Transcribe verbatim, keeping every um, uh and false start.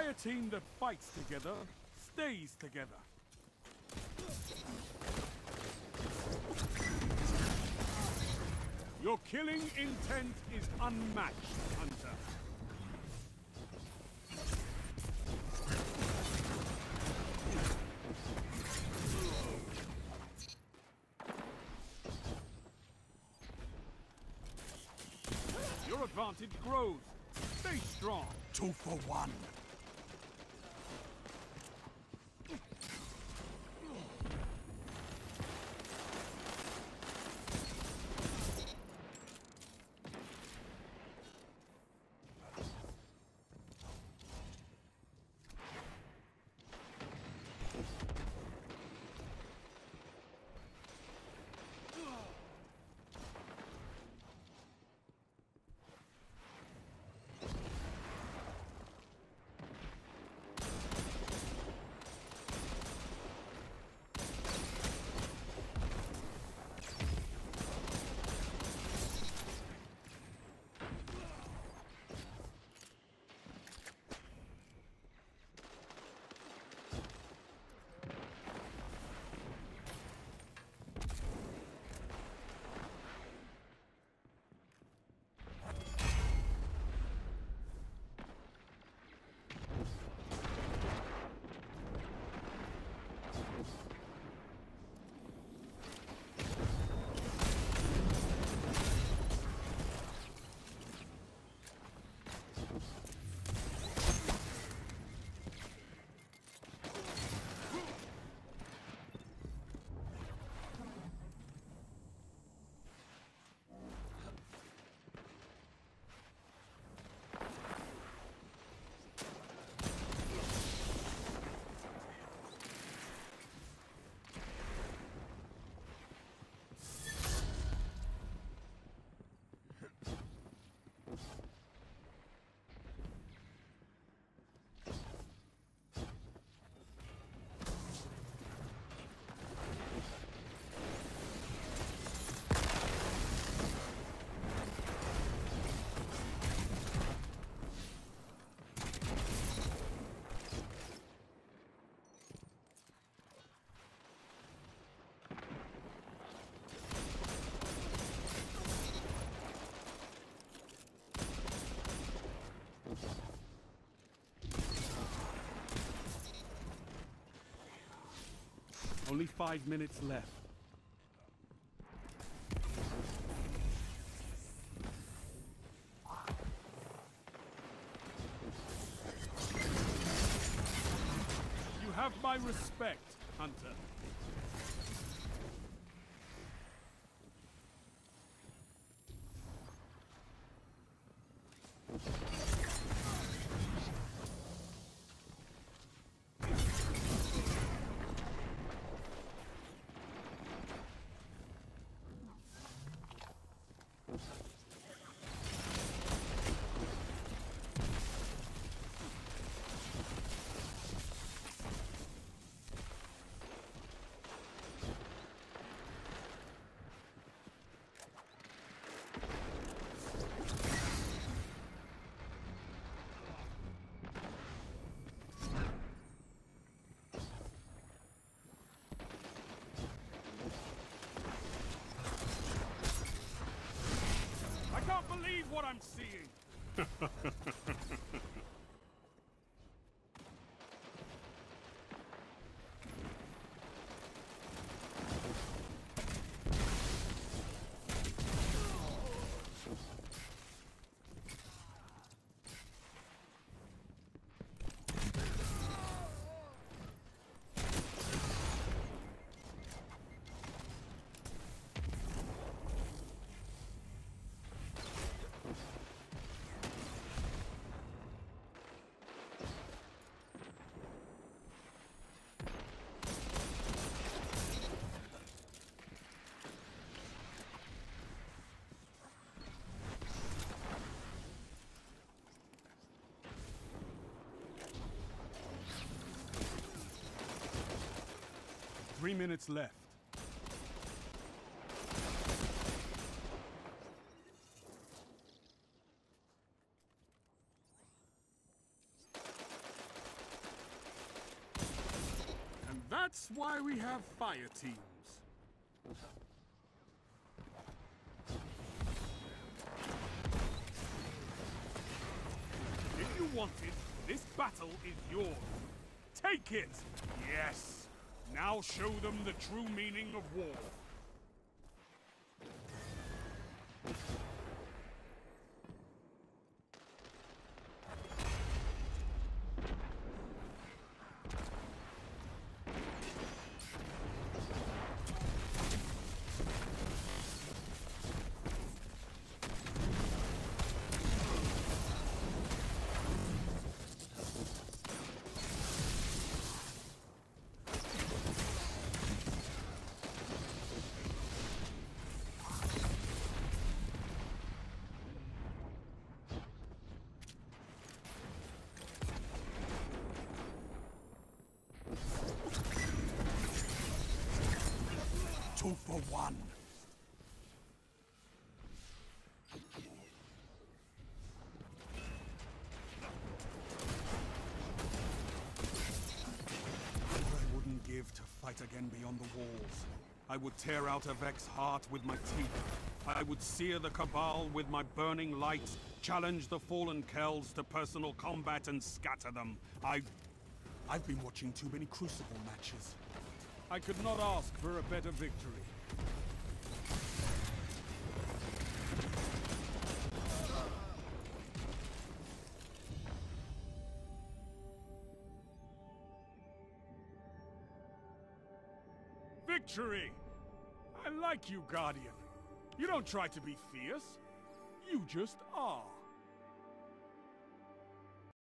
why a team that fights together stays together. Your killing intent is unmatched, Hunter. Your advantage grows. Stay strong. Two for one. Only five minutes left. You have my respect, Hunter. I can't believe what I'm seeing! Three minutes left. That's why we have fire teams. If you want it, this battle is yours. Take it! Yes! Now show them the true meaning of war. Two for one. I wouldn't give to fight again beyond the walls. I would tear out Avek's heart with my teeth. I would sear the Cabal with my burning light, challenge the fallen Kells to personal combat and scatter them. I... I've been watching too many Crucible matches. I could not ask for a better victory. Victory! I like you, Guardian. You don't try to be fierce. You just are.